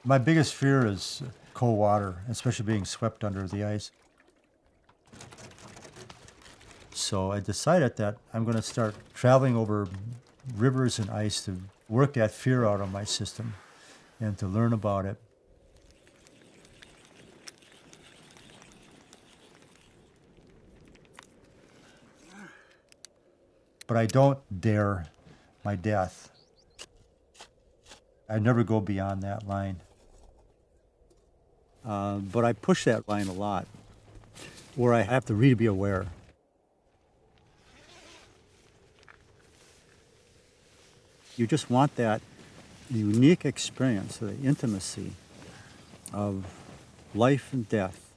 My biggest fear is cold water, especially being swept under the ice. So I decided that I'm going to start traveling over rivers and ice to work that fear out of my system and to learn about it. But I don't dare my death. I never go beyond that line. But I push that line a lot, where I have to really be aware. You just want that unique experience, the intimacy of life and death